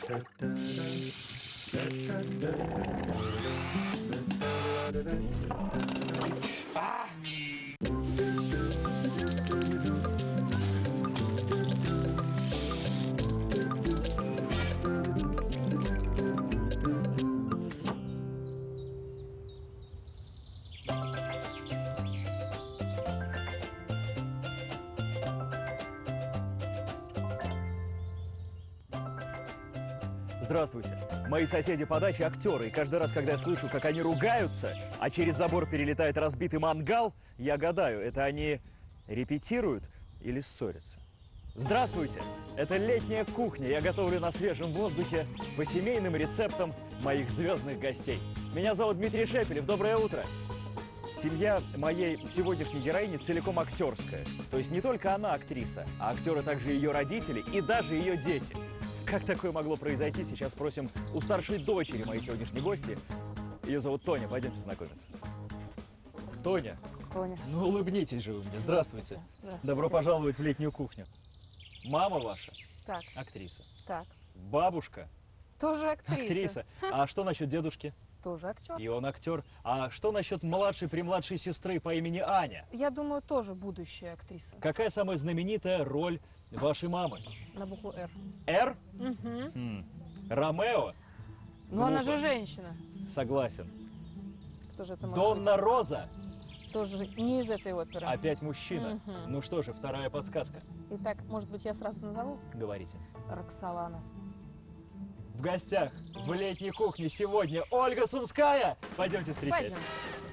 Здравствуйте. Мои соседи по даче актеры, и каждый раз, когда я слышу, как они ругаются, а через забор перелетает разбитый мангал, я гадаю, это они репетируют или ссорятся. Здравствуйте! Это летняя кухня. Я готовлю на свежем воздухе по семейным рецептам моих звездных гостей. Меня зовут Дмитрий Шепелев. Доброе утро! Семья моей сегодняшней героини целиком актерская. То есть не только она актриса, а актеры также ее родители и даже ее дети. Как такое могло произойти, сейчас спросим у старшей дочери моей сегодняшней гости. Ее зовут Тоня, пойдемте знакомиться. Тоня. Тоня. Ну улыбнитесь же вы мне. Здравствуйте. Здравствуйте. Добро пожаловать в летнюю кухню. Мама ваша Так, актриса. так. Бабушка Тоже актриса. актриса. А что насчет дедушки? Тоже актер. И он актер. А что насчет младшей премладшей сестры по имени Аня? Я думаю, тоже будущая актриса. Какая самая знаменитая роль вашей мамы? На букву «Р». Р? Угу. Ромео? Но она Глупо. же женщина. Согласен. Кто же это может Донна быть? Роза? Тоже не из этой оперы. Опять мужчина. Мгм. Ну что же, вторая подсказка. Итак, может быть, я сразу назову? Говорите. Роксолана. В гостях в летней кухне сегодня Ольга Сумская. Пойдемте встречать. Пойдем.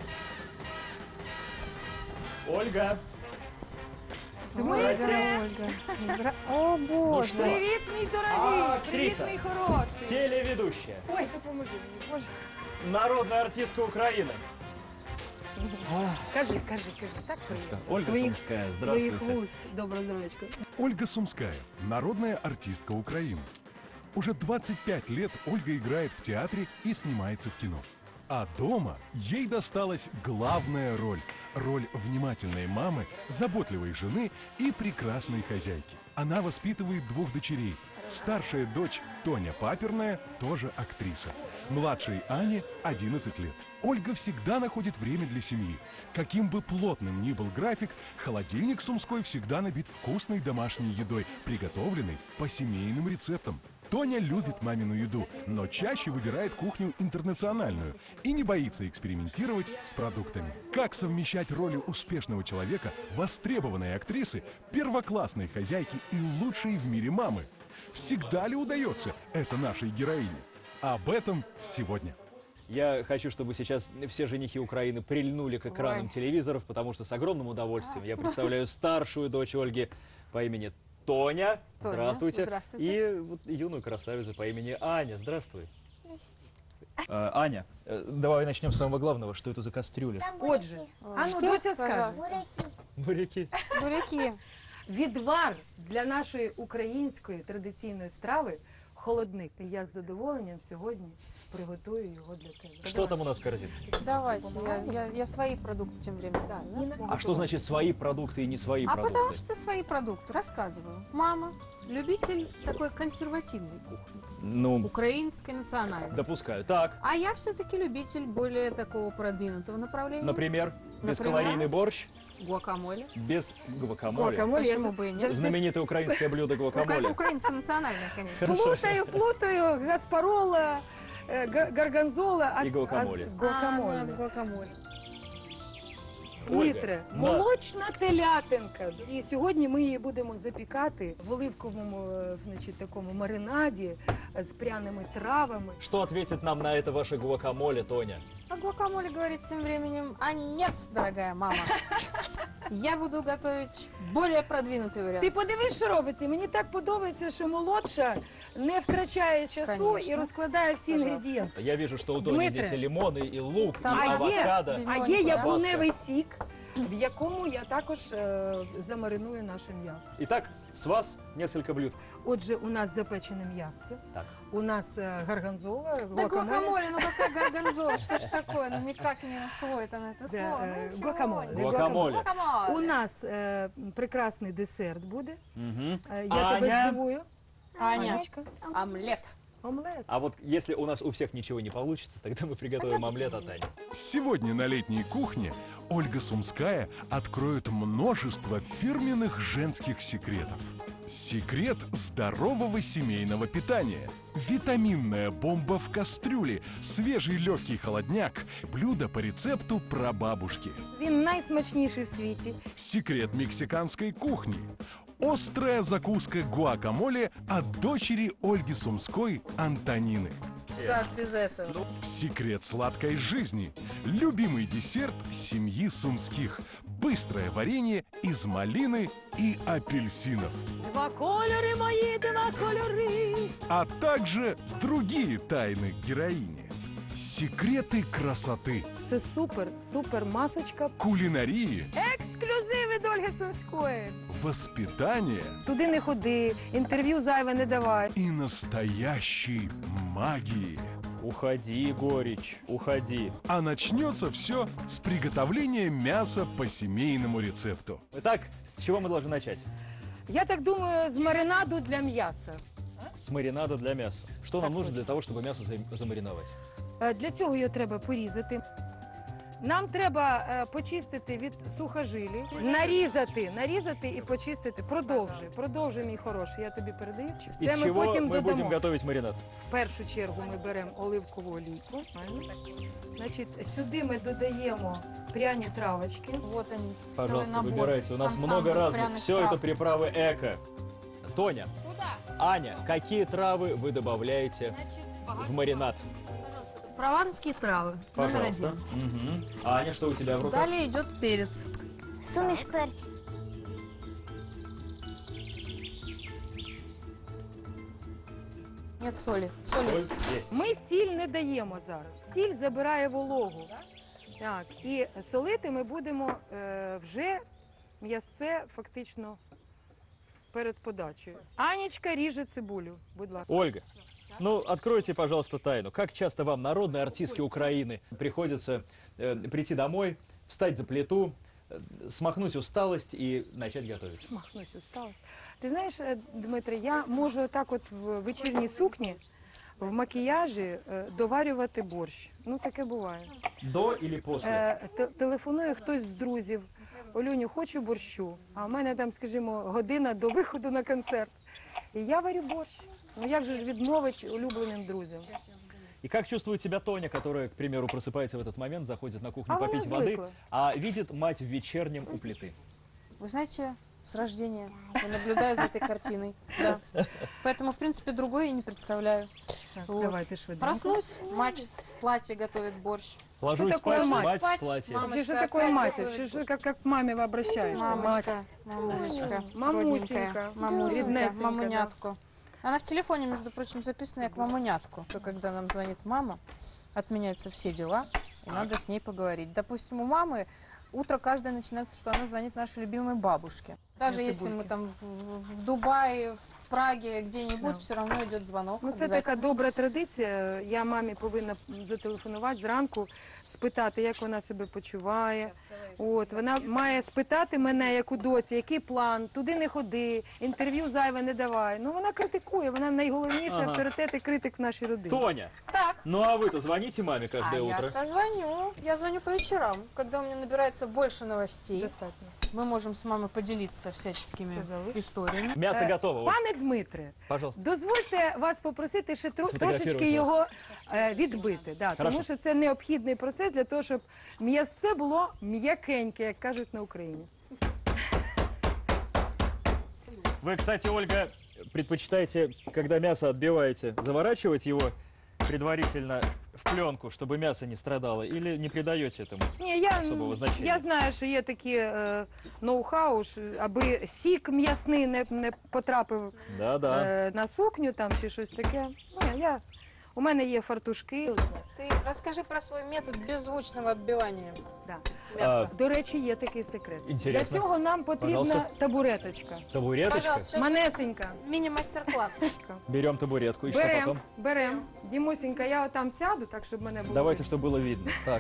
Ольга. Здрасте, Ольга. О, боже. что? Привіт, мій дорогий! Привіт, Актриса. мій хороший! Телеведущая. Ой, допоможи мені, боже. Народная артистка Украины. Кажи, так приємно. Ольга Сумская, здравствуйте. Твоих уст. Доброго здоровечка. Ольга Сумская – народная артистка Украины. Уже 25 лет Ольга играет в театре и снимается в кино. А дома ей досталась главная роль – роль внимательной мамы, заботливой жены и прекрасной хозяйки. Она воспитывает двух дочерей. Старшая дочь Тоня Паперная тоже актриса. Младшей Ане 11 лет. Ольга всегда находит время для семьи. Каким бы плотным ни был график, холодильник Сумской всегда набит вкусной домашней едой, приготовленной по семейным рецептам. Тоня любит мамину еду, но чаще выбирает кухню интернациональную и не боится экспериментировать с продуктами. Как совмещать роли успешного человека, востребованной актрисы, первоклассной хозяйки и лучшей в мире мамы? Всегда ли удается это нашей героине? Об этом сегодня. Я хочу, чтобы сейчас все женихи Украины прильнули к экранам Ой. телевизоров, потому что с огромным удовольствием я представляю старшую дочь Ольги по имени Тоня. Тоня, Здравствуйте. здравствуйте. И вот юную красавицу по имени Аня. Здравствуй. Аня, давай начнем с самого главного. Что это за кастрюля? Отже, а ну, Що? доця скаже. Пожалуйста. Буряки. Буряки. Відвар для нашої української традиційної страви холодник. І я з задоволенням сьогодні приготую його для тебе. Что там у нас в корзинке? Давайте, я свои продукты тем временем. Да, Ніна, А что значит свои продукты и не свои А продукты? потому что свои продукты, рассказываю. Мама, любитель такой консервативной кухни, Ну, украинской национальной. допускаю. Так, А я все-таки любитель более такого продвинутого направления. например, Например? бескалорийный борщ Гуакамоле. без гуакамоле. Гуакамоле. Почему бы и нет? Знаменитое украинское блюдо гуакамоле. Украинско-национальная, конечно. Плутаю, гаспарола, горгонзола. И гуакамоле. Гуакамоле. Гуакамоле. Дмитре, да. молочна телятинка. І сьогодні ми її будемо запікати в оливковому, значить, такому маринаді з пряними травами. Что ответит нам на это ваше гуакамоле, Тоня? А гуакамоле говорит тем временем: а нет, дорогая мама, я буду готовить более продвинутый вариант. Ти подивись, що робиться. Мені так подобається, що молодша не втрачає часу Конечно. і розкладає всі Пожалуйста. інгредієнти. Я вижу, что у Тони Дмитре. здесь и лимоны, и лук, Там и А авокадо. без а него є нікуди. яблуневий сік, в якому я також замариную наше м'ясо. Итак, с вас несколько блюд. Отже, у нас запечене м'ясце, Так. у нас горгонзола, Да гуакамоле. гуакамоле, ну какая горгонзола, что ж такое, ну никак не усвоит она это Да, слово. Ну, чего? гуакамоле. Гуакамоле. Гуакамоле. У нас прекрасний десерт буде. Мгм. Я тебе Аня? здивую. Аня, Анечка. омлет. Омлет. А вот если у нас у всех ничего не получится, тогда мы приготовим омлет от Ани. Сегодня на летней кухне Ольга Сумская откроет множество фирменных женских секретов. Секрет здорового семейного питания. Витаминная бомба в кастрюле, свежий легкий холодняк, блюдо по рецепту прабабушки. Він найсмачніший в світі. Секрет мексиканской кухни. Острая закуска гуакамоле от дочери Ольги Сумской Антонины. Как без этого? Секрет сладкой жизни. Любимый десерт семьи Сумских. Быстрое варенье из малины и апельсинов. Два кольори мої, два кольори. А также другие тайны героини. Секреты красоты, Це супер масочка. кулинарии, Ексклюзив від Ольги Сумської. воспитания Туди не ходи, інтерв'ю зайве не давай. и настоящей магии. Уходи, горечь, уходи. А начнется все с приготовления мяса по семейному рецепту. Итак, с чего мы должны начать? Я так думаю, з маринаду для м'яса. С маринада для мяса. Что нам нужно для того, чтобы мясо замариновать? Для цього його треба порізати. Нам треба почистити від сухожилі, нарізати і почистити. Продовжуй, мій хороший, я тобі передаю. Из Це ми чего потім мы будем додамо. готовить маринад? В першу чергу ми беремо оливкову олійку. Значить, сюди ми додаємо пряні травочки. Вот они, целый Пожалуйста, набор. выбирайте. У нас Ансамбль много разных. пряных Все трав. это приправы эко. Тоня, Куда? Аня, какие травы вы добавляете Значит, в маринад? прованские травы. Номер Пожалуйста. один. Мгм. Аня, что у тебя в руках? Далее идет перец. Суміш перців. Нет соли. Соли. Соль есть. Ми сіль не даємо зараз. Сіль забирає вологу. Так, і солити ми будемо вже м'ясце фактично перед подачею. Анічка ріже цибулю, будь ласка. Ольга, ну откройте, пожалуйста, тайну. Как часто вам, народные артистки Украины, приходится прийти домой, встать за плиту, смахнуть усталость и начать готовить? Смахнуть усталость. Ти знаєш, Дмитре, я можу так от в вечірній сукні, в макіяжі доварювати борщ. Ну, таке буває. До или после? Телефонує хтось з друзів. Олюню, хочу борщу. А в мене там, скажімо, година до виходу на концерт. І я варю борщ. Ну як же ж відмовити улюбленим друзям? И как чувствует себя Тоня, которая, к примеру, просыпается в этот момент, заходит на кухню А она попить воды, звыкла. а видит мать в вечернем у плиты? Вы знаете, с рождения я наблюдаю за этой картиной. Да. Поэтому, в принципе, другой я не представляю. Так, Вот. давайте швиденько. Проснусь, мать в платье готовит борщ. Ложусь такое спать, мать? мать Спать, в платье. мама. Ты же Мамочка, такой опять мать, готовит ты же борщ. как к маме обращаешься. Мать. Мамочка, Мамусенька. мамусенька, Ріднесенька, мамунятку. Она в телефоне, между прочим, записана как мамунятку. То, когда нам звонит мама, отменяются все дела, и надо с ней поговорить. Допустим, у мамы утро каждое начинается, что она звонит нашей любимой бабушке. Даже На если цибульке. мы там в Дубае, в Праге, где-нибудь, Да. все равно идет звонок. Ну, це обязательно. така добра традиція. Я мамі повинна зателефонувати зранку, спитати, як вона себе почуває. От, вона має спитати мене, як у доці, який план, туди не ходи, інтерв'ю зайве не давай. Ну, вона критикує, вона найголовніший Ага. авторитет і критик в нашій родині. Тоня, Так. ну а вы-то звоните маме каждое утро? я-то звоню. Я звоню по вечерам, когда у меня набирается больше новостей. Достатньо. Мы можем с мамой поделиться всяческими Це залиш. историями. Мясо готово, Оль. Пане Дмитре, Пожалуйста. дозвольте вас попросити ще Сфотографувати трошечки його відбити. Да, Хорошо. тому що це необхідний процес для того, щоб м'ясце було м'якеньке, як кажуть на Україні. Вы, кстати, Ольга, предпочитаете, когда мясо отбиваете, заворачивать его предварительно в пленку, чтобы мясо не страдало, или не придаете этому? Ні, Особого значення. я знаю, що є такі ноу-хау, аби сік м'ясний не потрапив Да-да. на сукню там чи щось таке. Ні, у мене є фартушки. Ты расскажи про свой метод беззвучного отбивания Да. мяса. До речі, є такий секрет. Інтересно. Для цього нам потрібна Пожалуйста. табуреточка. Табуреточка. Пожалуйста, сейчас Манесенька. будет мини-мастер-класс. Берем табуретку. И что потом? Берем. Дімусенька, я отам сяду, так, щоб мене було Давайте, видно. чтобы было видно. Так.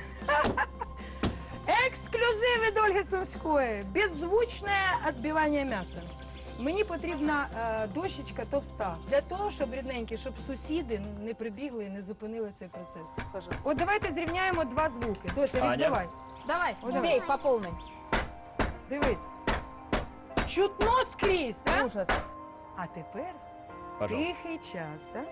Ексклюзив від Ольги Сумської. Беззвучне відбивання м'яса. Мені потрібна дощечка товста. Для того, щоб рідненькі, щоб сусіди не прибігли і не зупинили цей процес. Пожалуйста. От давайте зрівняємо два звуки. Дося, Аня? відкривай. Давай, Ой, давай. бей по полной. Дивись. Чутно скрізь, так? Ужас. А тепер Пожалуйста. тихий час, так?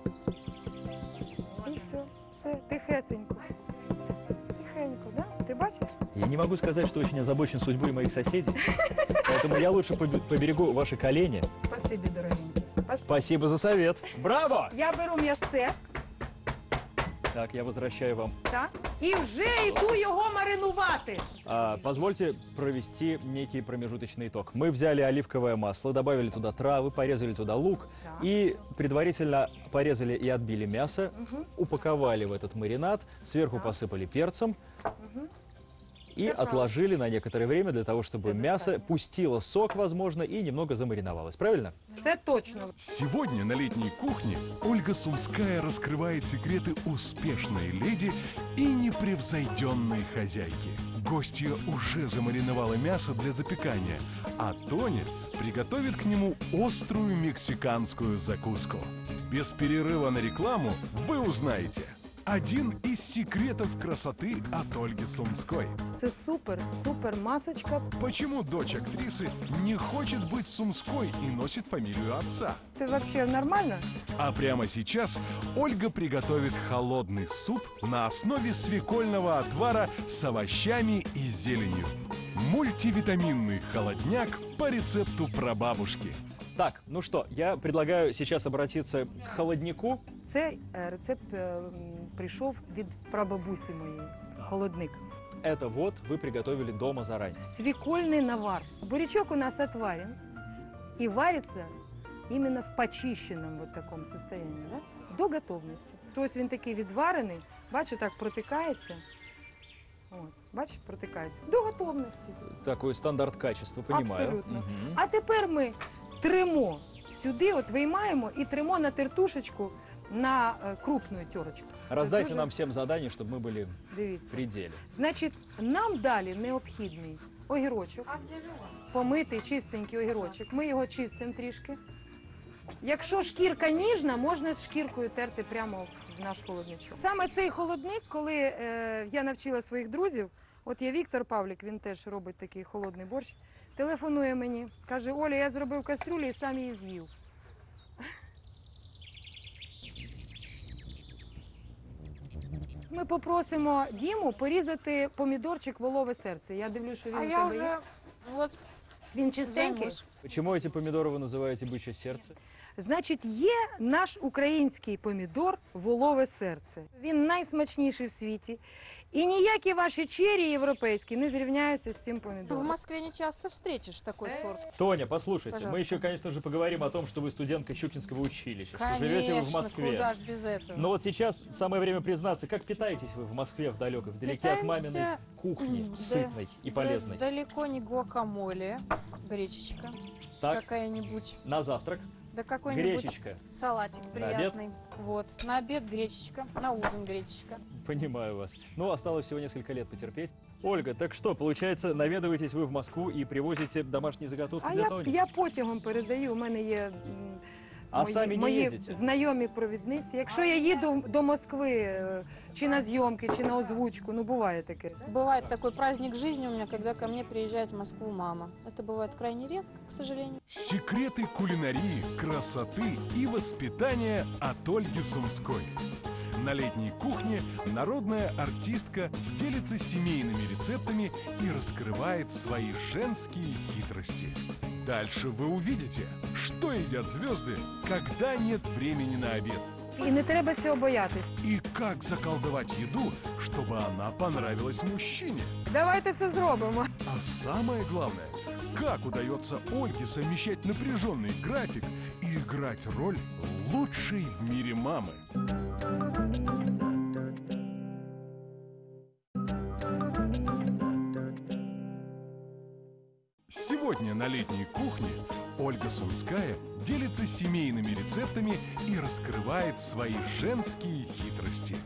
І все, тихесенько. Тихенько, да? Ти бачиш? Я не могу сказать, что очень озабочен судьбой моих соседей, поэтому я лучше поберегу ваши колени. Спасибі, дорогенький. Спасибо за совет. Браво! Я беру м'ясце, Так, я возвращаю вам. так? І вже йду його маринувати. Позвольте провести некий промежуточный итог. Мы взяли оливковое масло, добавили туда травы, порезали туда лук Так. и предварительно порезали и отбили мясо, упаковали в этот маринад, сверху посыпали перцем и Всё отложили на некоторое время для того, чтобы Всё мясо достаточно. пустило сок, возможно, и немного замариновалось. Правильно? Все точно. Сегодня на летней кухне Ольга Сумская раскрывает секреты успешной леди и непревзойденной хозяйки. Гостья уже замариновала мясо для запекания, а Тоня приготовит к нему острую мексиканскую закуску. Без перерыва на рекламу вы узнаете один из секретов красоты от Ольги Сумской. Це супер масочка. Почему дочь актрисы не хочет быть Сумской и носит фамилию отца? Ти взагалі нормально? А прямо сейчас Ольга приготовит холодный суп на основе свекольного отвара с овощами и зеленью. Мультивитаминный холодняк по рецепту прабабушки. Так, ну что, я предлагаю сейчас обратиться к холоднику. Цей рецепт прийшов від прабабусі моєї. Холодник. Это вот вы приготовили дома заранее. Свекольный навар. Бурячок у нас отварен и варится именно в почищенном вот таком состоянии, да? До готовності. Ось він такий відварений, бачу, так протикається. От, бачиш, протикається. До готовності. Такой стандарт качества, понимаю. Абсолютно. Мгм. А тепер ми тримо сюди, от виймаємо і тримо на тертушечку на крупну терочку. Це Раздайте дуже- нам всем задание, чтобы мы были Дивіться. в пределе. Значить, нам далі необхідний огірочок. Помитий, чистенький огірочок. Ми його чистимо трішки. Якщо шкірка ніжна, можна з шкіркою терти прямо в наш холодничок. Саме цей холодник, коли я навчила своїх друзів, от є Віктор Павлік, він теж робить такий холодний борщ, телефонує мені, каже: Оля, я зробив кастрюлю і сам її з'їв. Ми попросимо Діму порізати помідорчик волове серце. Я дивлюсь, що він А у я тебе є. уже вот Він чистенький. займусь. Почему эти помидоры вы называете бычье сердце? Значить, є наш український помідор волове серце. Він найсмачніший в світі. І ніякі ваші чері європейські не зрівняються з цим В помідором. Москве не часто встретишь такой сорт. Тоня, послушайте, мы Пожалуйста. еще, конечно же, поговорим о том, что вы студентка Щукинского училища, что живете вы в Конечно, Москве. куда ж без этого. Но вот сейчас самое время признаться, как питаетесь вы в Москве в далекой, вдалеке от маминой Питаемся, кухни, да, сытной и полезной? Далеко не гуакамоле, гречечка Так, какая-нибудь, на завтрак да какой-нибудь гречечка. салатик На обед? приятный. Вот, на обед гречечка, на ужин гречечка. Понимаю вас. Ну, осталось всего несколько лет потерпеть. Ольга, так что, получается, наведываетесь вы в Москву и привозите домашние заготовки А для Тони? я потягом передаю. У мене є А самі не мої їздите? знайомі провідниці. Якщо я їду до Москви чи на зйомки, чи на озвучку, ну буває таке. Бывает такой праздник жизни у меня, когда ко мне приезжает в Москву мама. Это бывает крайне редко, к сожалению. Секреты кулинарии, красоты и воспитания от Ольги Сумской. На летней кухне народная артистка делится семейными рецептами и раскрывает свои женские хитрости. Дальше вы увидите, что едят звезды, когда нет времени на обед. І не треба цього боятись. И как заколдовать еду, чтобы она понравилась мужчине. Давайте це зробимо. А самое главное, как удается Ольге совмещать напряженный график и играть роль лучшей в мире мамы. Сегодня на летней кухне Ольга Сумская делится семейными рецептами и раскрывает свои женские хитрости.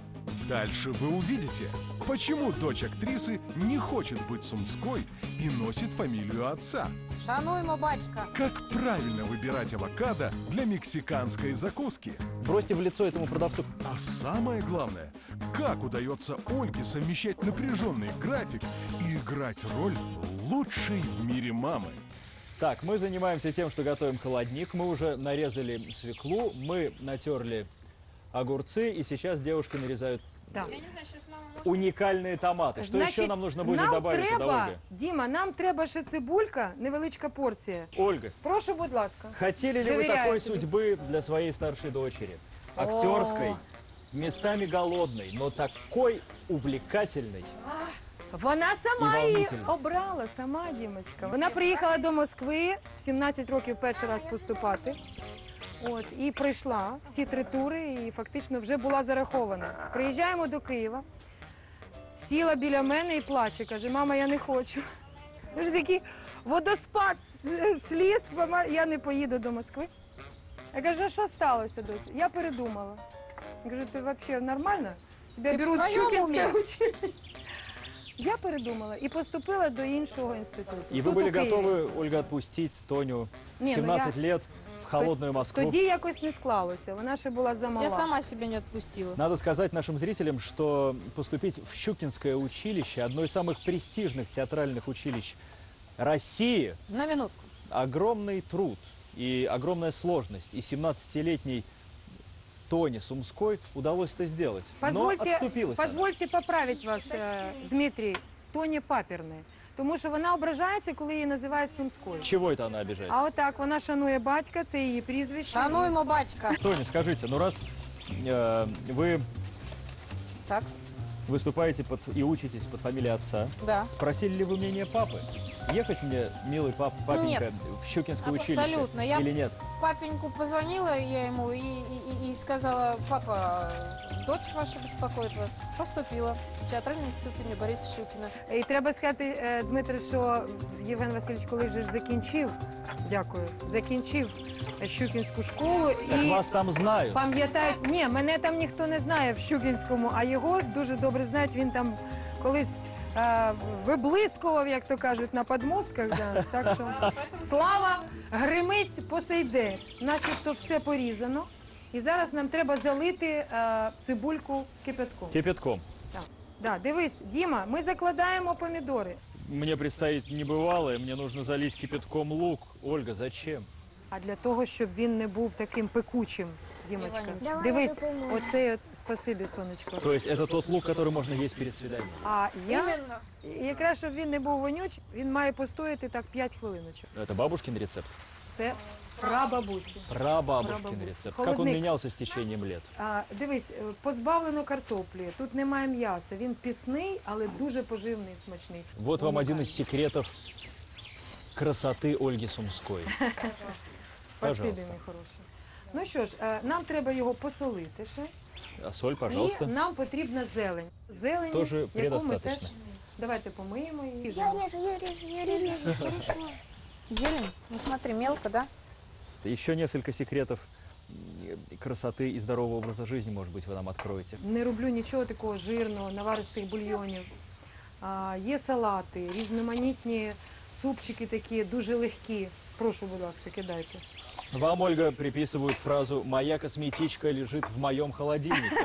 Дальше вы увидите, почему дочь актрисы не хочет быть сумской и носит фамилию отца. Шануймо, батька. Как правильно выбирать авокадо для мексиканской закуски. Бросьте в лицо этому продавцу. А самое главное, как удается Ольге совмещать напряженный график и играть роль лучшей в мире мамы. Так, мы занимаемся тем, что готовим холодник. Мы уже нарезали свеклу, мы натерли огурцы, и сейчас девушки нарезают Да. Я не знаю, сейчас мама может... уникальные томаты. Что еще нам нужно будет добавить туда, Ольга? Діма, нам треба ще цибулька, невеличка порція. Ольга, Прошу, будь ласка. хотели ли вы Доверяю такой тебе. судьбы для своей старшей дочери? Актерской, местами голодной, но такой увлекательной. Вона І сама її волнительно. обрала, сама Дімочка. Вона приїхала до Москви в 17 років перший раз поступати. От, і пройшла всі 3 тури і фактично вже була зарахована. Приїжджаємо до Києва, сіла біля мене і плаче, каже, мама, я не хочу. Ж такий водоспад сліз, мама, я не поїду до Москви. Я кажу, а що сталося, доця? Я передумала. Я кажу, ти взагалі нормально? Тебе Ти в беруть в своєму Щукінське умі? училище. Я передумала і поступила до іншого інституту. И вы Тут, у были Києві. готовы, Ольга, отпустить Тоню в Не, ну 17 лет в холодную Москву? Тоді якось не склалося, вона ще була замала. Я сама себя не отпустила. Надо сказать нашим зрителям, что поступить в Щукинское училище, одно из самых престижных театральных училищ России, На минутку. огромный труд и огромная сложность. И 17-летней Тоне Сумской удалось это сделать. Но отступилась она. Позвольте поправити вас, Дмитрій, Тоня Папірне. Тому що вона ображається, коли її називають Сумською. Чего это она обижает? А отак, вона шанує батька, це її прізвище. Шануймо, батька. Тоня, скажите, ну раз вы Так, выступаете и учитесь под фамилией отца, да. спросили ли вы мнение папы? Ехать мне, милый папенька, Нет. в Щукинское училище? Абсолютно. Я- Или нет? Папеньку позвонила я ему и сказала, папа, дочь ваша беспокоит вас. Поступила в театральный институт имени Бориса Щукина. І треба сказати, Дмитре, що Євген Васильович, коли ж закінчив, дякую, закінчив Щукінську школу Так і вас там знают. пам'ятають, ні, мене там ніхто не знає в Щукінському, а його дуже добре знають, він там колись виблискував, як то кажуть, на подмостках. Да. Так що слава гримить по сей день. Начебто все порізано. І зараз нам треба залити цибульку кипятком. Кипятком. Так. Да, дивись, Діма, ми закладаємо помідори. Мне предстоит небывалое, мне нужно залить кипятком лук. Ольга, зачем? А для того, щоб він не був таким пекучим, Дімочка. Іванівна. Дивись, оцей от, спасибі, сонечко. То есть это тот лук, который можно есть перед свиданием? А я, Именно. якраз, щоб він не був вонючий, він має постояти так 5 хвилиночок. Это бабушкин рецепт? Це прабабусі. Прабабушкин Прабабушкин. рецепт. Как он Холодник. менялся с течением лет? Дивись, позбавлено картоплі, тут немає м'яса. Він пісний, але дуже поживний і смачний. Вот вам один из секретов красоты Ольги Сумской. Спасибі, Пожалуйста. мій хороший. Ну що ж, нам треба його посолити ще. А соль, пожалуйста. І нам потрібна зелень. Зелень, Тоже яку ми предостаточно. теж... Давайте помиємо її. Я режу, хорошо. Зелень? Ну смотри, мелко, да? Еще несколько секретов красоты и здорового образа жизни, может быть, вы нам откроете. Не роблю нічого такого жирного, наваристих бульйонів. Є салати, різноманітні супчики такі, дуже легкі. Прошу, будь ласка, кидайте. Вам, Ольга, приписывают фразу «Моя косметичка лежит в моем холодильнике».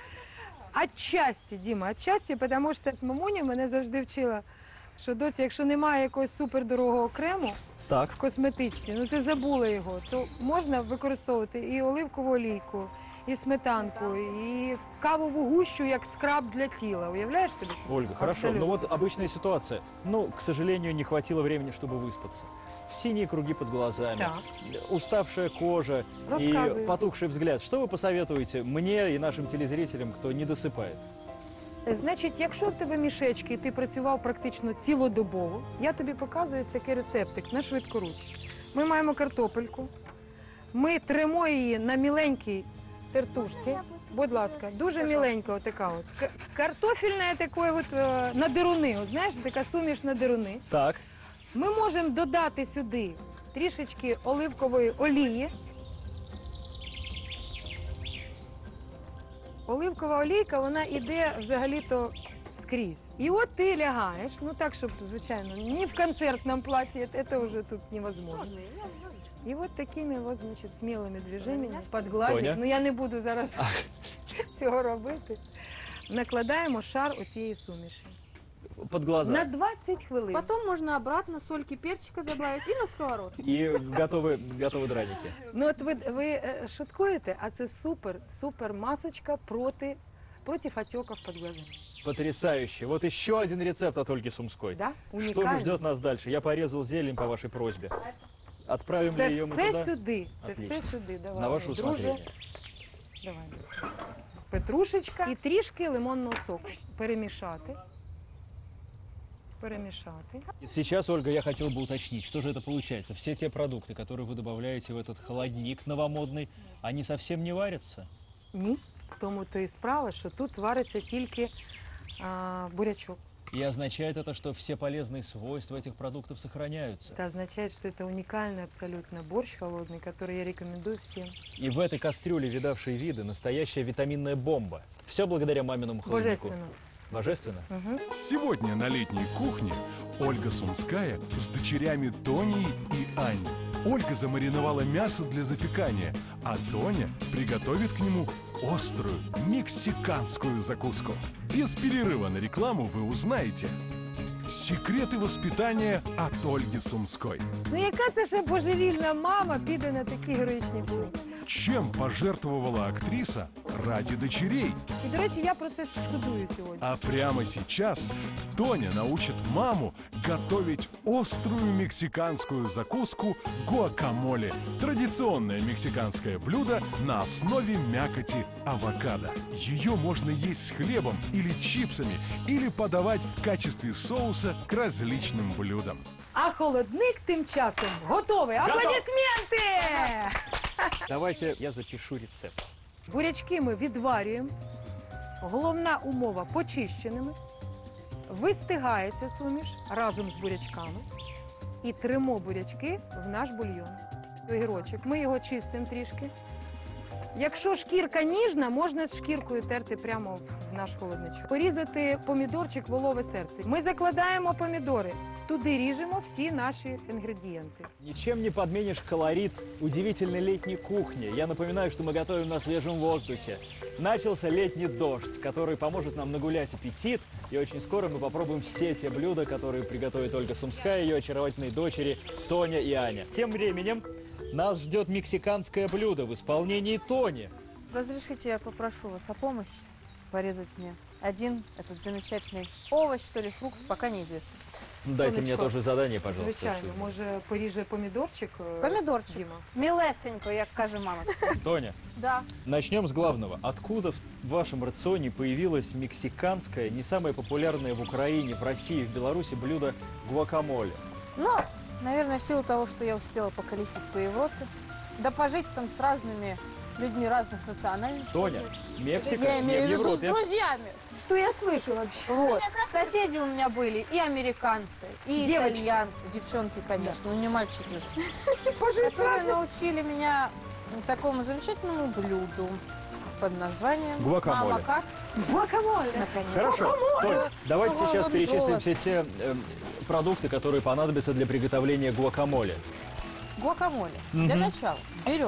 Отчасті, Діма, отчасті, тому що мамуня мене завжди вчила, що доця, якщо немає якогось супердорогого крему Так. в косметичці, ну ти забула його, то можна використовувати і оливкову олійку, і сметанку, і кавову гущу як скраб для тіла. Уявляєш собі? Ольга, хорошо, Абсолютно. но вот обычная ситуация. Ну, к сожалению, не хватило времени, чтобы выспаться. Синие круги под глазами, Так. уставшая кожа и Рассказывай. потухший взгляд. Что вы посоветуете мне и нашим телезрителям, кто не досыпает? Значить, якщо в тебе мішечки і ти працював практично цілодобово, я тобі показую ось такий рецептик на швидкоруч. Ми маємо картопельку, ми тремо її на міленькій тертушці, будь ласка, дуже міленька отака от. Картофельна такої от на деруни, от, знаєш, така суміш на деруни. Так. Ми можемо додати сюди трішечки оливкової олії. Оливкова олійка, вона іде взагалі-то скрізь. І от ти лягаєш, ну так, щоб, звичайно, не в концертному платі, це вже тут невозможно. І от такими от, значить, смілими движеннями підгладити. Тоня? Ну я не буду зараз цього робити. Накладаємо шар оцієї суміші. Под глаза. На 20 хвилин. Потом можно обратно сольки, перчика добавить и на сковородку. И готовы драники. Ну от ви шуткуєте, а це супер масочка проти отеков під глазами. Потрясающе. Вот еще один рецепт от Ольги Сумской. Да? Что же Унікально. ждет нас дальше? Я порезал зелень по вашей просьбе. Отправим Це ли ее мы все туда? сюди. Це Отлично. все сюди. Давай, На ваше друже. усмотрение. Давай. Петрушечка і трішки лимонного соку. Перемішати. Перемішати. Сейчас, Ольга, я хотел бы уточнить, что же это получается? Все те продукты, которые вы добавляете в этот холодильник новомодный, они совсем не варятся? Ні. В тому то і справа, що тут вариться тільки бурячок. И означает это, что все полезные свойства этих продуктов сохраняются. Это означает, что это уникальный абсолютно борщ холодный, который я рекомендую всем. И в этой кастрюле, видавшей виды, настоящая витаминная бомба. Все благодаря маминому холодильнику. Божественно. Божественно? Мгм. Сегодня на летней кухне Ольга Сумская с дочерями Тоней и Аней. Ольга замариновала мясо для запекания, а Тоня приготовит к нему острую мексиканскую закуску. Без перерыва на рекламу вы узнаете секреты воспитания от Ольги Сумской. Ну яка це ще божевільна мама піде на такі героїчні вчинки? Чем пожертвовала актриса ради дочерей? І, до речі, я про це шкодую сьогодні. А прямо сейчас Тоня научит маму готовить острую мексиканскую закуску гуакамоле. Традиционное мексиканское блюдо на основе мякоти авокадо. Ее можно есть с хлебом или чипсами, или подавать в качестве соуса к различным блюдам. А холодник тим часом готовий. Аплодисменти! Давайте я запишу рецепт. Бурячки ми відварюємо. Головна умова почищеними. Вистигається суміш разом з бурячками. І тримо бурячки в наш бульйон. Огірочок. Ми його чистимо трішки. Якщо шкірка ніжна, можна з шкіркою терти прямо в наш холодничок. Порізати помідорчик волове серце. Ми закладаємо помідори. Туди ріжемо всі наші інгредієнти. Ничем не подменишь колорит удивительной летней кухни. Я напоминаю, что мы готовим на свежем воздухе. Начался летний дождь, который поможет нам нагулять аппетит. И очень скоро мы попробуем все те блюда, которые приготовит Ольга Сумская и ее очаровательные дочери Тоня и Аня. Тем временем нас ждет мексиканское блюдо в исполнении Тони. Разрешите, я попрошу вас о помощи порезать мне один этот замечательный овощ, что ли, фрукт, пока неизвестно. Дайте мне Сонечко, тоже задание, пожалуйста. Звичайно, може поріже помідорчик? Помидорчик. Діма? Милесенько, як каже мамочка. Тоня, Да. начнем с главного. Откуда в вашем рационе появилось мексиканское, не самое популярное в Украине, в России, в Беларуси блюдо гуакамоле? Ну, наверное, в силу того, что я успела поколесить по Европе, да пожить там с разными людьми разных национальностей. Тоня, Мексика Я не имею в в виду с Европе. друзьями. Що я слышу вообще? Вот. Соседи у меня были и американцы, и Девочки. итальянцы, девчонки, конечно, ну не мальчики же, которые научили меня такому замечательному блюду под названием Гуакамоле. «Мама, как?» Гуакамоле. Наконец. Хорошо, Толь, давайте Ну, сейчас вот перечислим золото. все те продукты, которые понадобятся для приготовления гуакамоле. Гуакамоле. Для начала берем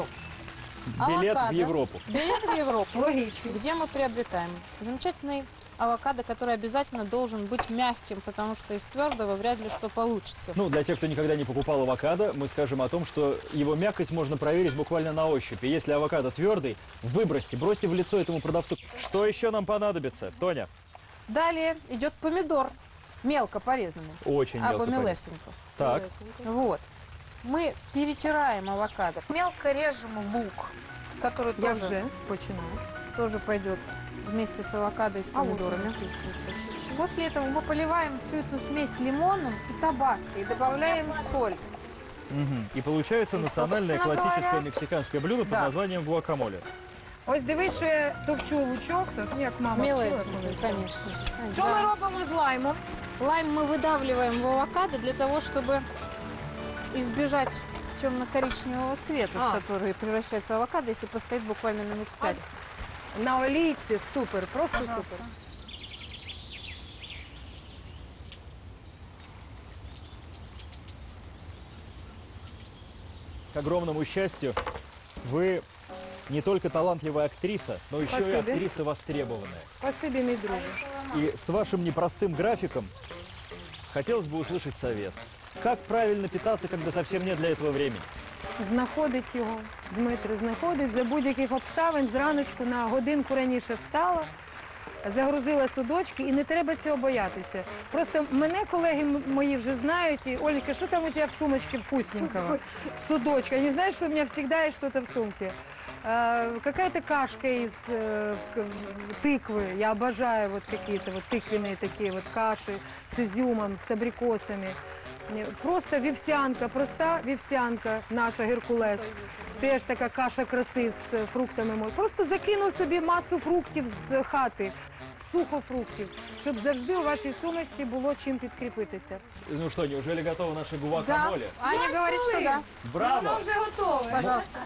Билет в авокадо. Европу. Билет в Европу. Логично. Где мы приобретаем замечательный авокадо, который обязательно должен быть мягким, потому что из твердого вряд ли что получится. Ну, для тех, кто никогда не покупал авокадо, мы скажем о том, что его мякость можно проверить буквально на ощупь. И если авокадо твердый, выбросьте, бросьте в лицо этому продавцу. Что еще нам понадобится, Тоня? Далее идет помидор, мелко порезанный, Очень мелко або порезать. милесенько. Так, Вот. Мы перетираем авокадо, мелко режем лук, который Я тоже, вже починаю. тоже пойдет вместе с авокадо и с помидорами. После этого мы поливаем всю эту смесь лимоном и табаско и добавляем соль. мгм. И получается И, национальное собственно классическое говоря, мексиканское блюдо под да. названием гуакамоле. Ось дивись, що я товчу лучок, так як мама вчила Милесенько, колись. конечно же. Що ми Да. робимо з лаймом? Лайм мы выдавливаем в авокадо для того, чтобы избежать темно-коричневого цвета, в который превращается в авокадо, если постоит буквально минут 5. на олійці, супер, просто Пожалуйста. супер. К огромному счастью, вы не только талантливая актриса, но еще и Спасибо. актриса востребованная. Спасибі, мій друже. И с вашим непростым графиком хотелось бы услышать совет. Как правильно питаться, когда совсем нет для этого времени? Знаходить його, Дмитро знаходить за будь-яких обставин, зраночку на годинку раніше встала, загрузила судочки і не треба цього боятися. Просто мене колеги мої вже знають, и, Оленька, что там у тебя в сумочке вкусненького? Судочка. Они знают, что у меня всегда есть что-то в сумке. Какая-то кашка из тыквы. Я обожаю вот какие-то вот тыквенные такие вот каши с изюмом, с абрикосами. Просто вівсянка, проста вівсянка наша Геркулес. Теж така каша краси з фруктами. Просто закинув собі масу фруктів з хати, сухофруктів, щоб завжди у вашій сумочці було чим підкріпитися. Ну что, неужели готовы наши Да. гуакамоле? Аня говорит, что да. Браво! вже готове. Пожалуйста.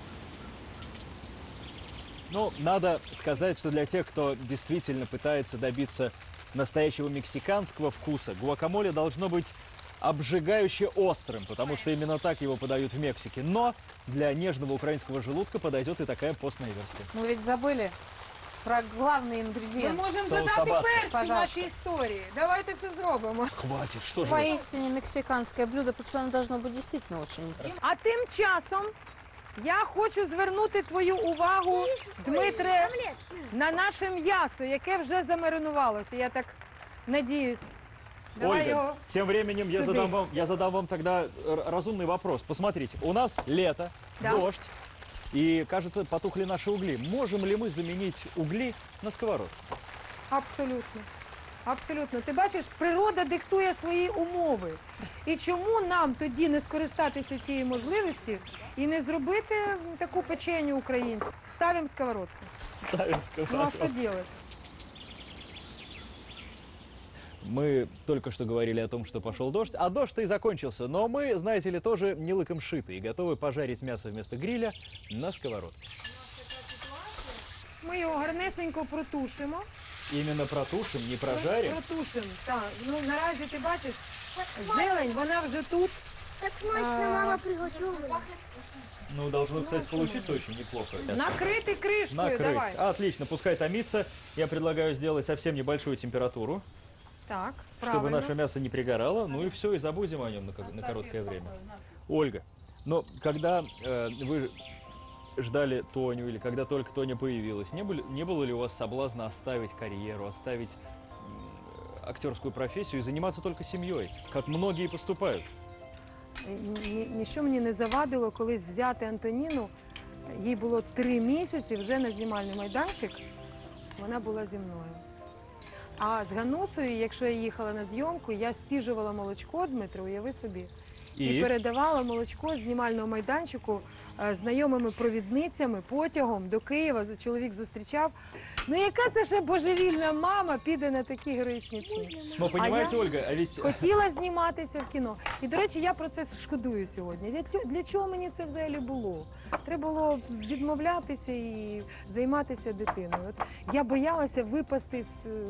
Ну, надо сказать, что для тех, кто действительно пытается добиться настоящего мексиканского вкуса, гуакамоле должно быть обжигающе острым, потому что именно так его подают в Мексике. Но для нежного украинского желудка подойдет и такая постная версия. Мы ведь забыли про главный Ми ингредиент. можемо Соус додати табаско. перцю в Пожалуйста. нашій історії. Давайте це зробимо. Хватит, что же вы? Поистине мексиканское блюдо, потому что оно должно быть действительно очень интересно. А тим часом я хочу звернути твою увагу, Дмитре, на наше м'ясо, яке вже замаринувалося. Я так надіюсь. Давай Ольга, його. тем временем я Себе. задам вам тогда разумный вопрос. Посмотрите, у нас лето, Да. дождь, и, кажется, потухли наши угли. Можем ли мы заменить угли на сковородку? Абсолютно. Абсолютно. Ти бачиш, природа диктує свої умови. І чому нам тоді не скористатися цією можливістю і не зробити таку печеню українську? Ставимо сковородку. Ставим Ну а сковородку. що робити? Мы только что говорили о том, что пошел дождь, а дождь-то и закончился. Но мы, знаете ли, тоже не лыком шиты и готовы пожарить мясо вместо гриля на сковородке. Ми його гарнесенько протушимо. Именно протушим, не прожарим. Протушимо. Так. Ну наразі ти бачиш, зелень, вона вже тут. Так смачно мама приготовила. Ну, должно, кстати, получиться очень неплохо. Накрити кришкою. Накрыть. Давай. Отлично, пускай томится. Я предлагаю сделать совсем небольшую температуру, Так, чтобы правильно. наше мясо не пригорало. Ну и все, и забудем о нем на короткое время. Ольга, но когда вы ждали Тоню или когда только Тоня появилась, не было ли у вас соблазна оставить карьеру, оставить актерскую профессию и заниматься только семьей, как многие поступают? Ніщо мені не завадило колись взяти Антоніну. Їй було 3 місяці вже на знімальний майданчик. Вона була зі мною. А з Ганусою, якщо я їхала на зйомку, я стіжувала молочко, Дмитро, уяви собі. І передавала молочко з знімального майданчику знайомими провідницями потягом до Києва. Чоловік зустрічав. Ну яка це ще божевільна мама піде на такі героїчні вчинки? Но понимаете, я- Ольга, а ведь... Хотіла зніматися в кіно. І, до речі, я про це шкодую сьогодні. Для чого мені це взагалі було? Треба було відмовлятися і займатися дитиною. От я боялася випасти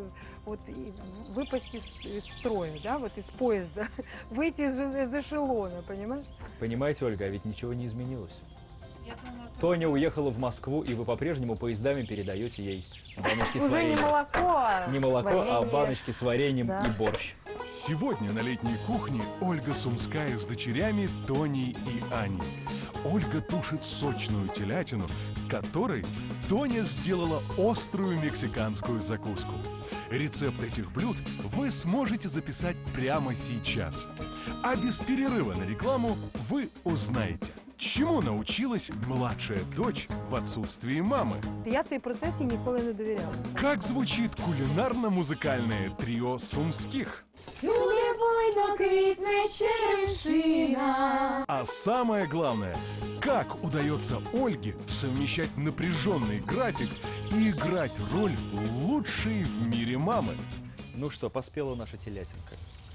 з строю, да? От із поїзда, вийти з ешелона, розумієш? Понимаете, Ольга, а ведь ничего не изменилось. Тоня уехала в Москву, и вы по-прежнему поездами передаете ей баночки с Уже не вареньем. молоко, а Не молоко, а варенье. баночки с вареньем Да. и борщ. Сегодня на летней кухне Ольга Сумская с дочерями Тоней и Аней. Ольга тушит сочную телятину, которой Тоня сделала острую мексиканскую закуску. Рецепт этих блюд вы сможете записать прямо сейчас. А без перерыва на рекламу вы узнаете, чему научилась младшая дочь в отсутствии мамы. Я цей процес їй ніколи не довіряла. Как звучит кулинарно-музыкальное трио Сумских? Всюди буйно квітне черемшина. А самое главное, как удается Ольге совмещать напряженный график и играть роль лучшей в мире мамы. Ну что, поспела наша телятинка?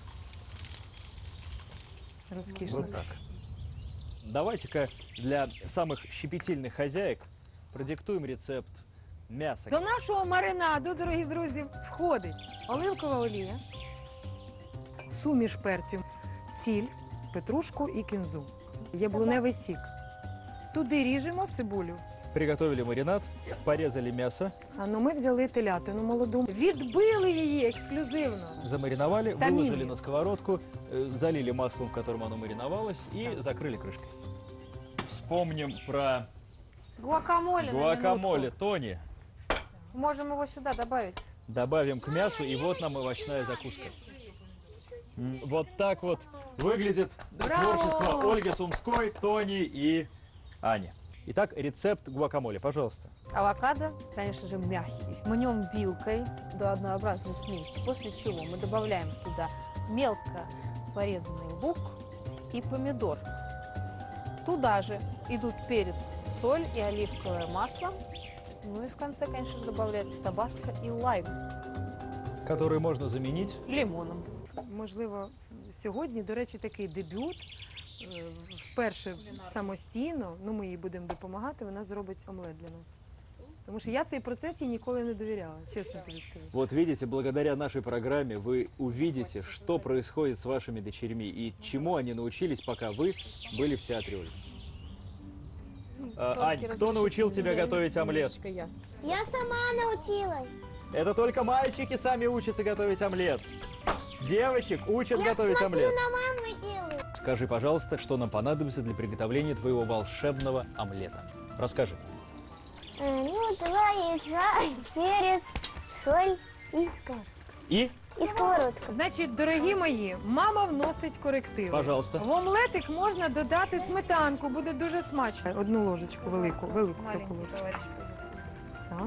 Розкішно. Вот так. Давайте-ка для самых щепетильных хозяек продиктуем рецепт Мясо. До нашого маринаду, дорогі друзі, входить оливкова олія, суміш перців, сіль, петрушку і кінзу. Яблуневий сік. Туди ріжемо цибулю. Приготовили маринад, порезали мясо, А ну ми взяли телятину молоду, відбили її ексклюзивно. замариновали, Томили. выложили на сковородку, залили маслом, в котором оно мариновалось, и закрыли крышкой. Вспомним про Гуакамоле. на гуакамоле минутку. Тони. Можем его сюда добавить. Добавим к мясу, и вот нам овощная закуска. Вот так вот выглядит Браво! творчество Ольги Сумской, Тони и Ани. Итак, рецепт гуакамоле, пожалуйста. Авокадо, конечно же, мягкий. Мнем вилкой до однообразной смеси, после чего мы добавляем туда мелко порезанный лук и помидор. Туда же идут перец, соль и оливковое масло. Ну и в конце, конечно же, добавляется табаско и лайм Который можно заменить. лимоном. Можливо, сьогодні, до речі, такий дебют. Вперше самостійно, ну ми їй будемо допомагати, вона зробить омлет для нас. Тому що я цей процес їй ніколи не довіряла, чесно тобі скажу. Вот видите, благодаря нашей программе вы увидите, что происходит с вашими дочерьми и чему они научились, пока вы были в театре Ольги. Ань, кто научил тебя готовить омлет? Я. Я сама научилась. Это только мальчики сами учатся готовить омлет. Девочек учат готовить омлет. На маму делаю. Скажи, пожалуйста, что нам понадобится для приготовления твоего волшебного омлета. Расскажи. Ну, 2 яйца, перец, соль и сковородка. И, И сковородка. Значить, дорогі мої, мама вносить корективи. пожалуйста. В омлетик можна додати сметанку, буде дуже смачно. Одну ложечку, велику таку Маленький ложечку. товарищ. Так.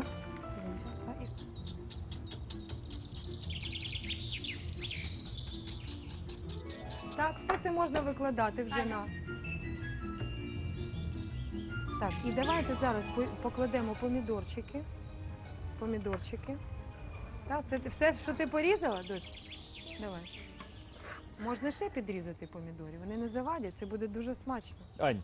Так, все це можна викладати вже на. Так, і давайте зараз покладемо помідорчики. Помідорчики. Так, це все, що ти порізала, доць? Давай. Можна ще підрізати помідорів, вони не завадять, це буде дуже смачно. Ань,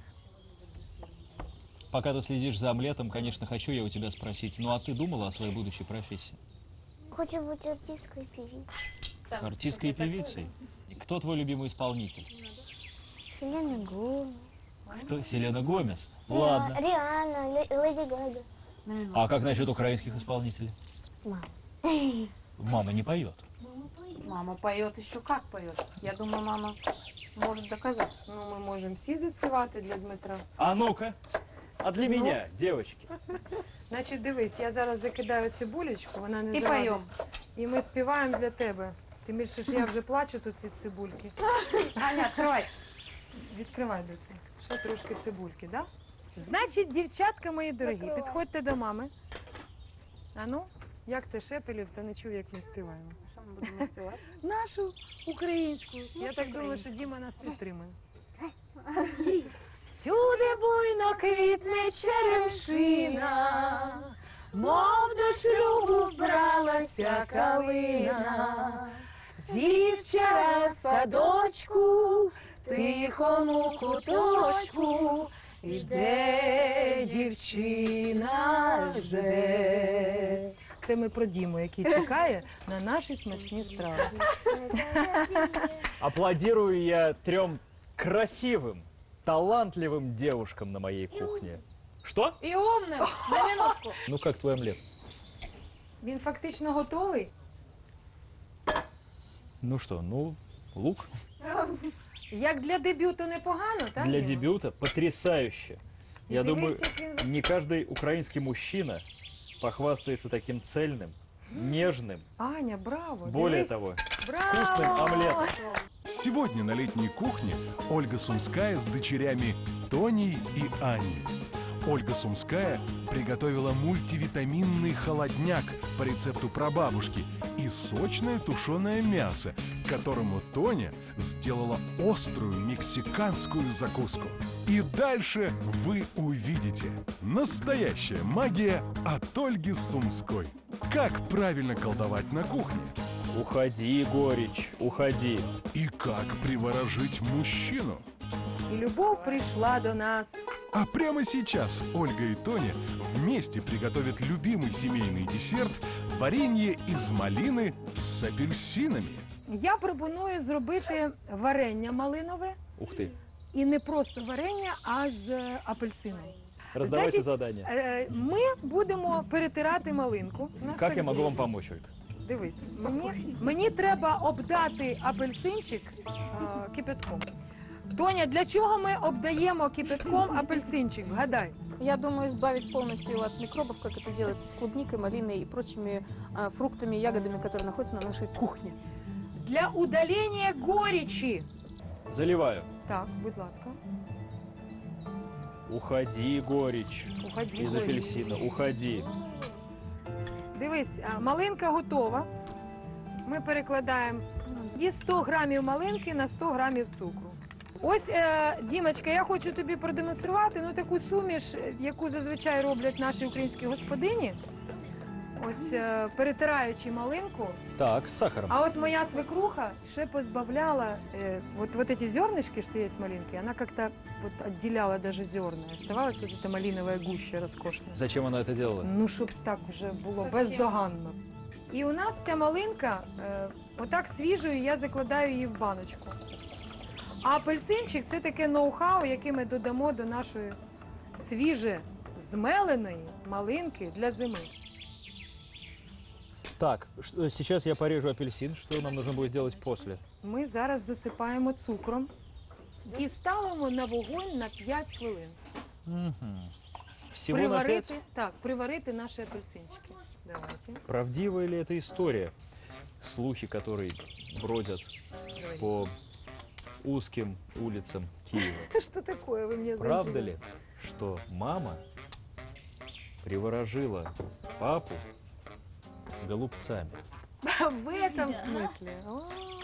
пока ты следишь за омлетом, конечно, хочу я у тебя спросить, ну а ты думала о своей будущей профессии? Хочу быть артисткой певицей. Артисткой и певицей? Кто твой любимый исполнитель? Селена Гомес. Кто? Селена Гомес? Ладно. Риhanna, Леди Гага. А как насчет украинских исполнителей? Мама. Мама не поет. Мама поет еще как поет. Я думаю, мама может доказать. Ну, ми можемо всі заспівати для Дмитра. А ну-ка, а для меня, девочки. Значить, дивись, я зараз закидаю цибулечку, вона не И завадить. поем. І ми співаємо для тебе. Тим більше, що я вже плачу тут від цибульки. Аня, открывай. Відкривай до це. Ще трошки цибульки, да? Значить, дівчатка мої дорогі, Закривай. підходьте до мами. А ну, як це Шепелів, то не чув, як ми співаємо. Что мы будем успевать? Нашу українську. Я так думаю, що Діма нас підтримує. Всюди буйно квітне черемшина, мов до шлюбу вбралася калина. Вівчара в садочку, в тихому куточку, жде дівчина, жде. Це ми про Діму, який чекає на наші смачні страви. Аплодирую я 3 красивым, талантливым девушкам на моей кухне. Что? И умным. На минутку. Ну как твой омлет? Він фактично готовий. Ну что, ну, лук Як для дебюту непогано, так? для Діма? дебюта потрясающе. Я Дивись, думаю, як він не каждый украинский мужчина похвастается таким цельным, нежным, Аня, браво! более дивись. того, Браво! вкусным омлетом. Сегодня на летней кухне Ольга Сумская с дочерями Тоней и Аней. Ольга Сумская приготовила мультивитаминный холодняк по рецепту прабабушки и сочное тушеное мясо, к которому Тоня сделала острую мексиканскую закуску. И дальше вы увидите настоящая магия от Ольги Сумской. Как правильно колдовать на кухне Уходи, горечь, уходи. и как приворожить мужчину. и любовь пришла до нас. А прямо сейчас Ольга и Тоня вместе приготовят любимый семейный десерт – варенье из малины с апельсинами. Я пропоную зробити варення малинове. Ух ты. І не просто варення, а з апельсином. Раздавайте Значить, задания. Ми будемо перетирати малинку. У нас Как так я могу буде. вам помочь, Ольга? Дивись, мені треба обдати апельсинчик кипятком. Тоня, для чого ми обдаємо кипятком апельсинчик? Вгадай. Я думаю, избавить полностью его от микробов, как это делается с клубникой, малиной и прочими фруктами и ягодами, которые находятся на нашей кухне. Для удалення горечі. Заливаю. Так, будь ласка. Уходи, горечь. Уходи, Из горечь. апельсина, уходи. Дивись, малинка готова. Ми перекладаємо 100 грамів малинки на 100 грамів цукру. Ось, Дімочка, я хочу тобі продемонструвати таку суміш, яку зазвичай роблять наші українські господині. Ось, перетираючи малинку. Так, с сахаром. А от моя свекруха ще позбавляла вот эти зернышки, что есть малинки, она как-то вот отделяла даже зерна. Оставалась вот эта малиновая гуща роскошная. Зачем она это делала? Ну, щоб так вже було бездоганно. І у нас ця малинка, отак свіжою, я закладаю її в баночку. А апельсинчик – це таке ноу-хау, яке ми додамо до нашої свіже змеленої малинки для зими. Так, сейчас я порежу апельсин. Что нам нужно будет сделать после? Ми зараз засипаємо цукром і ставимо на вогонь на 5 хвилин. Всего на 5? Так, приварити наші апельсинчики. Давайте. Правдивая ли эта история? Слухи, которые бродят по узким улицам Киева. Что такое вы мне Правда зажили? ли, что мама приворожила папу голубцами? В этом смысле? О.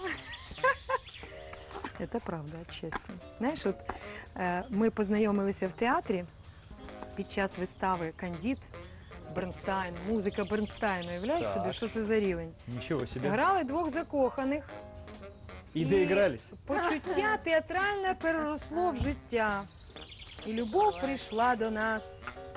Это правда, чесно. Знаєш, от ми познайомилися в театрі під час вистави «Кандід», Бернстайн, музика Бернстайна. Уявляєш Так. собі, що це за рівень? Ничего себе. Грали двох закоханих. И доигрались. Почуття театральне переросло в життя. І любов прийшла до нас.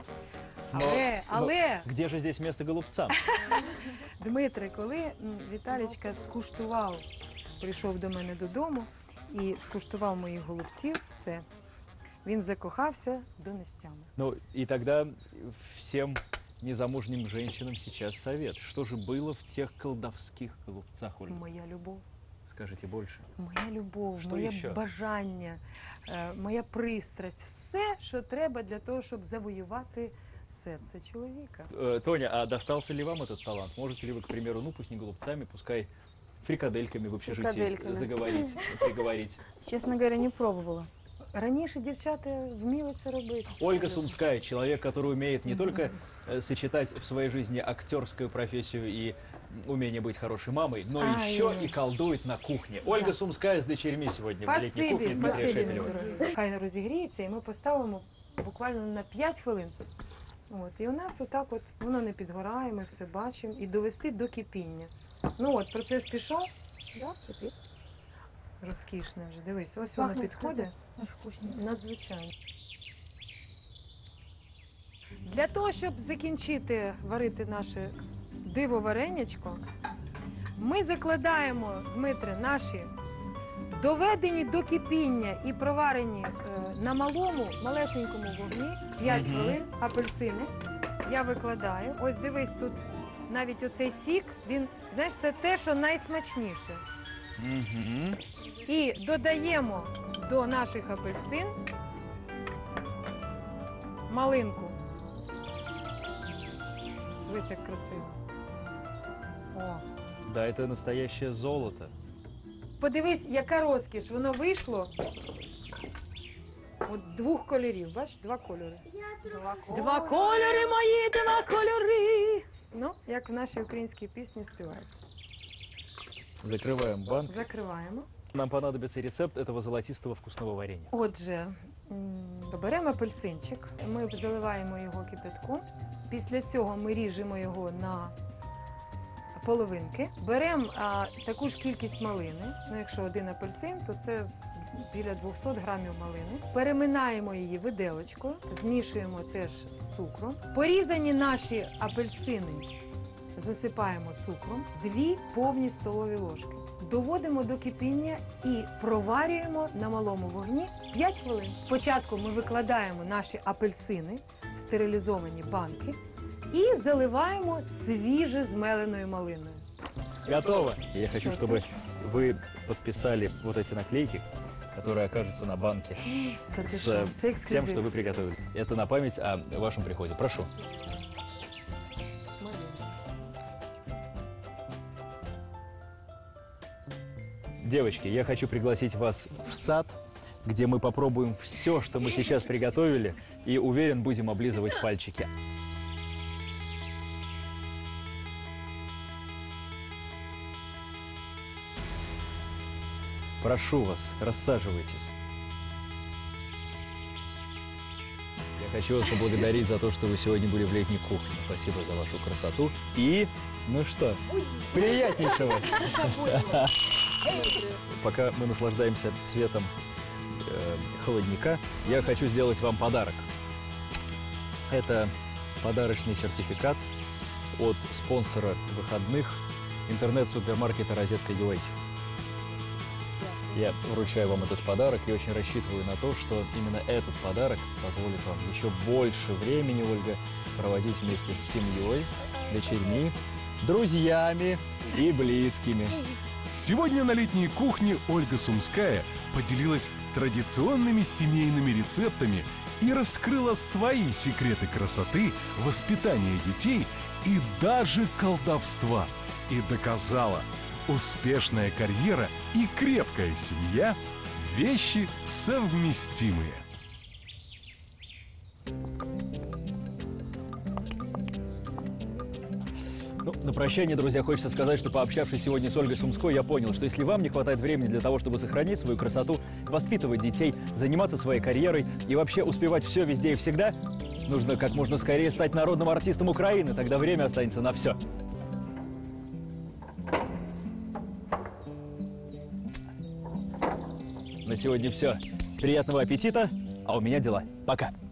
Але, Где же здесь место голубцам? Дмитре, коли Віталічка скуштував, прийшов до мене додому і скуштував моїх голубців, все, він закохався донестями. Ну, и тогда всем незамужним женщинам сейчас совет. Что же было в тех колдовских голубцах, Ольга? Моя любов, Скажите больше. моя любов, Що моє ще? бажання, моя пристрасть, все, що треба для того, щоб завоювати серце чоловіка. Тоня, а достался ли вам этот талант? Можете ли вы, к примеру, ну пусть не голубцами, пускай фрикадельками в общежитии Фрикадельками. заговорить, приговорить? Честно говоря, не пробовала. Раніше дівчата вміли це робити. Ольга Сумская, человек, который умеет не только сочетать в своей жизни актерскую профессию и умение быть хорошей мамой, но еще и колдует на кухне. Ольга Сумская с дочерьми сегодня в летней кухне Дмитрия Спасибі, мій Шепелева. дорогий. Хай розігріється, і ми поставимо буквально на 5 хвилин. От, і у нас отак от воно не підгорає, ми все бачимо, і довести до кипіння. Ну от, процес пішов. Да, кипить. Розкішне вже, дивись, ось воно підходить. Надзвичайно. Для того, щоб закінчити варити наше диво-варенячко, ми закладаємо, Дмитре, наші доведені до кипіння і проварені на малому, малесенькому вогні 5 хвилин апельсини. Я викладаю. Ось дивись, тут навіть оцей сік, він, знаєш, це те, що найсмачніше. Мгм. І додаємо до наших апельсин малинку. Дивись, як красиво. О. Да, это настоящее золото. Подивись, яка розкіш. Воно вийшло от 2 кольорів. Бачиш, 2 кольори. Два кольори мої, 2 кольори. Ну, як в нашій українській пісні співається. Закрываем банк. Закриваємо. Нам понадобится рецепт этого золотистого вкусного варенья. Отже, беремо апельсинчик, ми заливаємо його кипятком. Після цього ми ріжемо його на половинки. Беремо таку ж кількість малини. Ну, якщо один апельсин, то це біля 200 грамів малини. Переминаємо її виделочкою, змішуємо теж з цукром. Порізані наші апельсини засипаємо цукром, 2 повні столові ложки. Доводимо до кипіння і проварюємо на малому вогні 5 хвилин. Спочатку ми викладаємо наші апельсини в стерилізовані банки і заливаємо свіже змеленою малиною. Готово. Я хочу, чтобы вы подписали вот эти наклейки, которые окажутся на банке с тем, что вы приготовили. Это на память о вашем приходе. Прошу. Девочки, я хочу пригласить вас в сад, где мы попробуем все, что мы сейчас приготовили, и уверен, будем облизывать пальчики. Прошу вас, рассаживайтесь. Я хочу вас поблагодарить за то, что вы сегодня были в летней кухне. Спасибо за вашу красоту. И, ну что, приятнейшего. Пока мы наслаждаемся цветом холодника, я хочу сделать вам подарок. Это подарочный сертификат от спонсора выходных интернет-супермаркета «Розетка.ua». Я вручаю вам этот подарок и очень рассчитываю на то, что именно этот подарок позволит вам еще больше времени, Ольга, проводить вместе с семьей, дочерьми, друзьями и близкими. Сегодня на летней кухне Ольга Сумская поделилась традиционными семейными рецептами и раскрыла свои секреты красоты, воспитания детей и даже колдовства. И доказала, успешная карьера и крепкая семья – вещи совместимые. Ну, на прощание, друзья, хочется сказать, что пообщавшись сегодня с Ольгой Сумской, я понял, что если вам не хватает времени для того, чтобы сохранить свою красоту, воспитывать детей, заниматься своей карьерой и вообще успевать все везде и всегда, нужно как можно скорее стать народным артистом Украины, тогда время останется на все. На сегодня все. Приятного аппетита, а у меня дела. Пока.